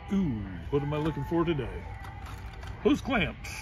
Ooh, what am I looking for today? Hose clamps.